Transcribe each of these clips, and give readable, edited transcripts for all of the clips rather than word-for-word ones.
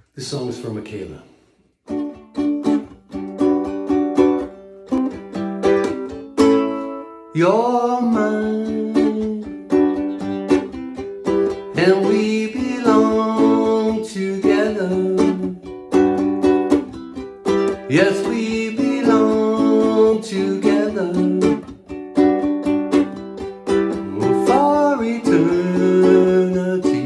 This song is for Michaela. You're mine, and we belong together. Yes, we belong together for eternity.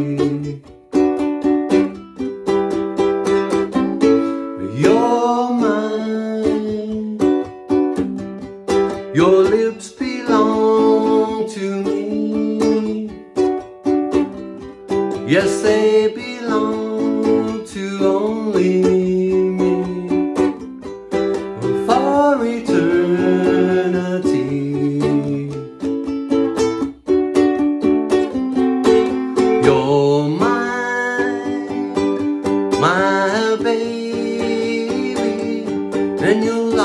You're mine, your lips belong to me. Yes, they belong to only me for eternity. You're mine, my baby, and you'll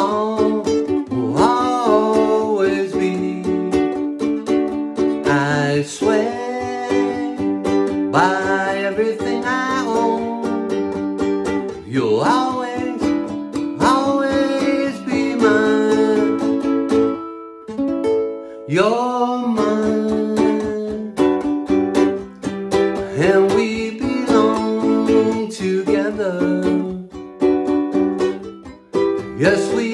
always be. I swear by everything I own, you'll always be mine. You're mine, and we belong together. Yes, we